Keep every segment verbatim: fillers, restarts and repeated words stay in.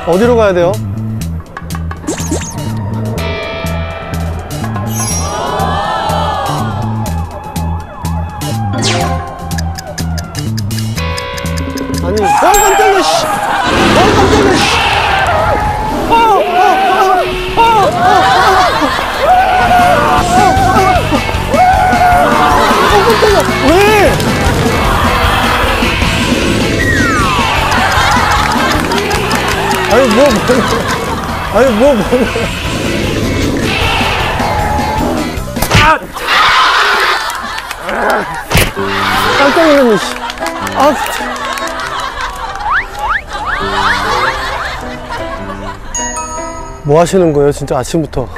어디로 가야 돼요? 아니, 어, 깜짝이야, 씨! 어, 깜짝이야, 씨! 어, 어, 어, 어, 어, 어, 깜짝이야! 왜? 아니, 뭐, 뭐, 아니, 뭐, 뭐. 아! 깜짝 놀랐네, 씨. 아, 진짜. 뭐 하시는 거예요, 진짜 아침부터?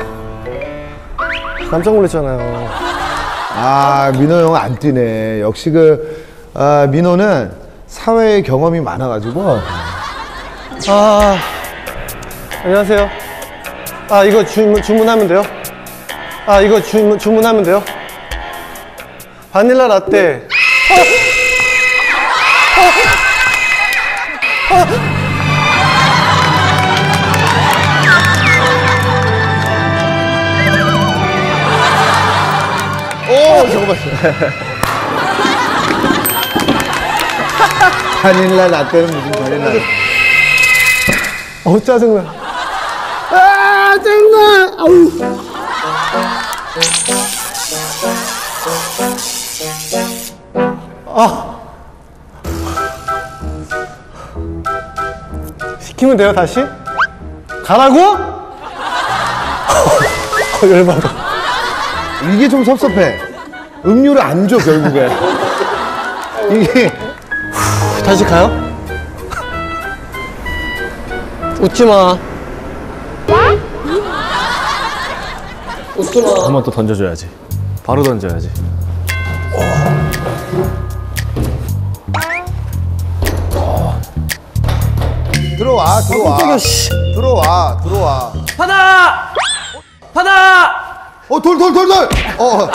깜짝 놀랐잖아요. 아, 민호 형 안 뛰네. 역시 그, 아, 민호는 사회 경험이 많아가지고. 아, 안녕하세요. 아, 이거 주문, 주문하면 돼요? 아, 이거 주문, 주문하면 돼요? 바닐라 라떼. 어? 어? 어? 오, 잠깐만. 바닐라 라떼는 무슨 바닐라? 어우, 짜증나. 아, 짜증나. 아우. 아. 시키면 돼요, 다시? 가라고? 어, 열받아. 이게 좀 섭섭해. 음료를 안 줘, 결국에. 이게. 다시 가요? 웃지 마. 웃지 마. 한 번 더 던져줘야지. 바로 던져야지. 들어와, 들어와. 깜짝이야, 씨. 들어와, 들어와. 바다! 바다! 어, 돌, 돌, 돌, 돌! 어.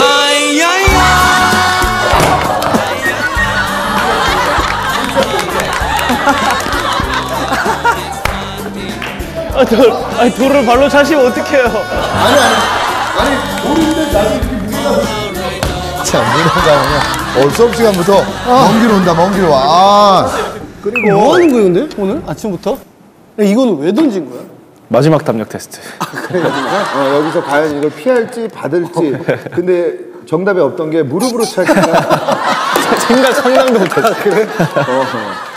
아, 돌, 아니, 돌을 발로 차시면 어떡해요? 아니, 아니. 아니, 돌인데 나도 이렇게 물려고. 참, 민호가 그냥 어수 없이 시간부터 먼 길 온다, 먼 길 와. 아. 그리고. 뭐 하는 거예요, 근데? 오늘? 아침부터? 야, 이거는 왜 던진 거야? 마지막 담력 테스트. 어, 여기서 과연 이걸 피할지 받을지. 근데 정답이 없던 게 무릎으로 찰까. 생각 상상도 못했어. 그래? 어.